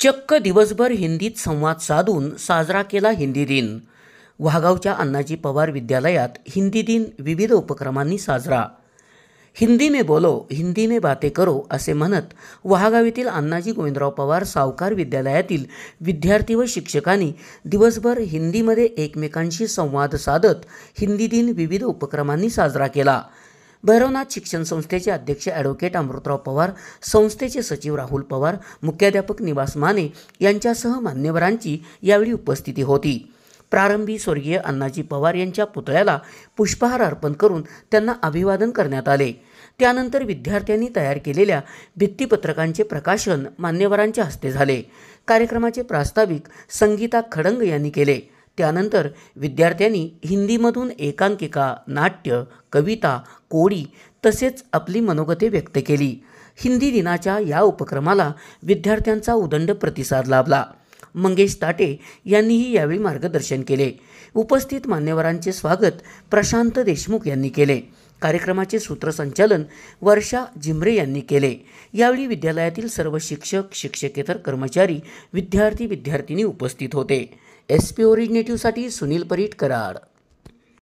चक्क दिवसभर हिंदीत संवाद साधून साजरा केला हिंदी दिन। वाघावच्या अण्णाजी पवार विद्यालयात हिंदी दिन विविध उपक्रमांनी साजरा। हिंदी में बोलो, हिंदी में बातें करो असे म्हणत वाघाव येथील अण्णाजी गोविंदराव पवार सावकार विद्यालयातील विद्यार्थी व शिक्षकांनी दिवसभर हिंदीमध्ये एकमेकांशी संवाद साधत हिंदी दिन विविध उपक्रमांनी साजरा केला। भैरवनाथ शिक्षण संस्थेचे अध्यक्ष ॲडव्होकेट अमृतराव पवार, संस्थेचे सचिव राहुल पवार, मुख्याध्यापक निवास माने यांच्यासह मान्यवरांची यावेळी उपस्थिती होती। प्रारंभी स्वर्गीय अण्णाजी पवार यांच्या पुतळ्याला पुष्पहार अर्पण करून त्यांना अभिवादन करण्यात आले। त्यानंतर विद्यार्थ्यांनी तयार केलेल्या भित्तिपत्रकांचे प्रकाशन मान्यवरांच्या हस्ते झाले। कार्यक्रमाचे प्रास्ताविक संगीता खडंग यांनी केले। त्यानंतर विद्यार्थ्यांनी हिंदीमधून एकांकिका, नाट्य, कविता, कोडी तसेच आपली मनोगते व्यक्त केली। हिंदी दिनाच्या या उपक्रमाला विद्यार्थ्यांचा उदंड प्रतिसाद लाभला। मंगेश ताटे यांनीही यावेळी मार्गदर्शन केले। उपस्थित मान्यवरांचे स्वागत प्रशांत देशमुख यांनी केले। कार्यक्रमाचे सूत्रसंचालन वर्षा जिमरे यांनी केले। यावेळी विद्यालयातील सर्व शिक्षक, शिक्षकेतर कर्मचारी, विद्यार्थी विद्यार्थिनी उपस्थित होते। SP ओरिजिनेटिव्हसाठी सुनील परीट, कराड।